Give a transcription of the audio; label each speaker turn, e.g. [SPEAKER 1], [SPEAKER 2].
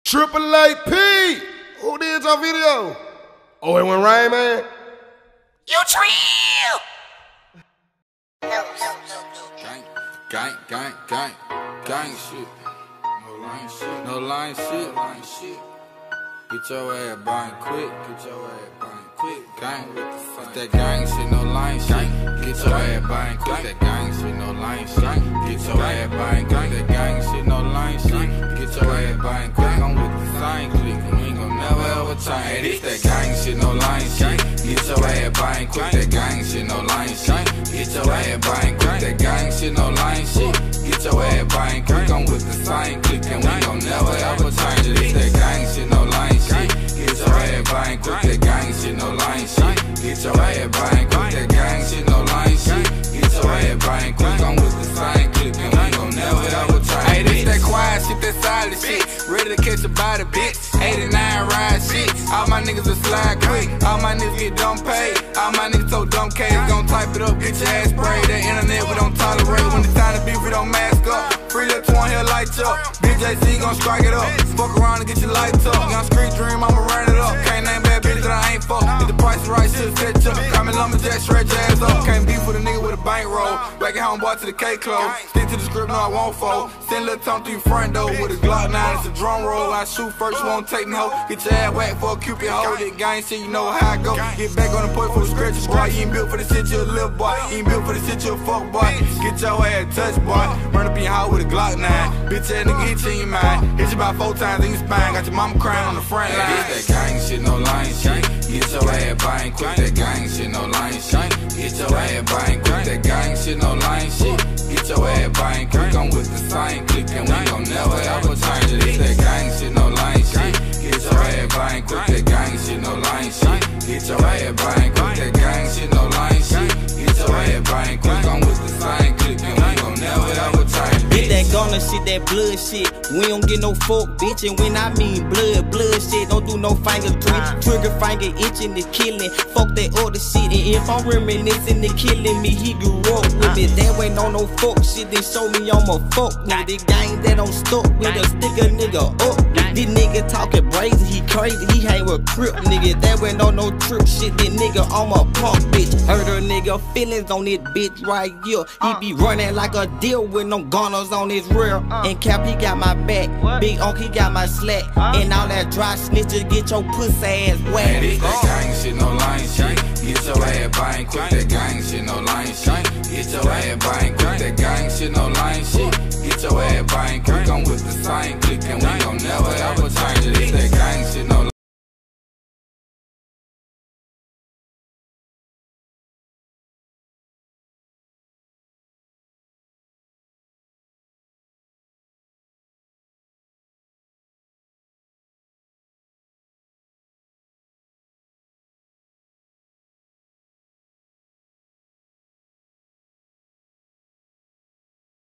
[SPEAKER 1] Triple AP. Who did your video? Oh, it went Rain Man?
[SPEAKER 2] You trill!
[SPEAKER 3] Gang shit. No line shit. Get your ass buying quick. Gang with the fuck. That gang shit, no line shit. Get your ass buying quick. That gang shit, no line shit. Get your ass buying quick. That gang shit, no line shit. Get your ass buying quick. I'm with the sign click. We ain't gon' never ever change. This that gang shit, no line shit. Get your ass buying quick. That gang shit, no line shit. Get your ass buying quick. That gang shit, no line shit. Get your ass buying quick. I'm with the sign click. And we gon' never ever change. This that gang shit, no line shit. Get your ass buying quick. That gang shit, no line shit. Get your ass buying quick. That gang shit, no line shit. Get your ass buying quick. I'm with the sign click. And we gon' never ever change. Hey, this that quiet shit, that solid shit. Ready to catch a body, bitch. 89 ride shit. All my niggas will slide quick. All my niggas get dumb paid. All my niggas so dumb K's gon' type it up, get your ass sprayed. That internet we don't tolerate. When it's time to beef, we don't mask up. Free little twin here, light up. BJC gon' strike it up. Fuck around and get your lights up. Young street dream, I'ma run it up. Can't name bad bitch that I ain't fuck. If the price is right, shit'll catch up. Call me lumberjack, stretch your ass up. Can't beef with a nigga with a bankroll. Back at home, boy, to the K close. Stick to the script, no I won't fold. Send a little tongue through your front door with a Glock 9, it's a drum roll. I shoot first, you won't take me hoe. Get your ass whacked for a Cupid hoe. That gang shit, you know how I go. Get back on the point for the scratches, boy. You ain't built for the shit, you a little boy. You ain't built for the shit, you a fuck boy. Get your ass touched, boy. Run up in your house with a Glock 9. Bitch ass nigga hit you in your mind. Hit you about 4 times in your spine. Got your mama crying on the front line. That gang shit, no line shit. Get your ass buying quick. That gang shit, no line shit. Get your ass buying quick. That gang shit, no line shit. Get your ass buying quick. I'm with the sign click. And we gon' never ever change it. That gang shit, no line shit. Get your ass buying quick. That gang shit, no line shit. Get your ass buying quick. That gang shit, no line shit. Get your ass buying quick. I'm with the sign click. And we gon' never ever change it.
[SPEAKER 2] Get that gunner shit, that blood shit. We don't get no fuck, bitch. And when I mean blood shit, don't do no finger twitch. Trigger finger itching the killing. Fuck that other shit. And if I'm reminiscing the killing me, he grew up with me. That ain't on no fuck shit. Then show me I'm a fuck nigga. The gang that I'm stuck with a stick a nigga up. This nigga talking brazy, he crazy. He hang with crip nigga. That ain't on no trip shit. This nigga I'm a punk bitch. Hurt a nigga feelings on this bitch right here. He be running like a deal with no gunners on his rear. And Cap, he got my back. Big Unc, he got my slack. And all that dry snitches get your pussy ass whacked.
[SPEAKER 3] This that gang shit, no line shit. Get your ass buying quick. That gang shit, no line shit. Get your ass buying quick. That gang shit, no line shit. Get your ass buying quick. I'm with the sign click. And we gon' never ever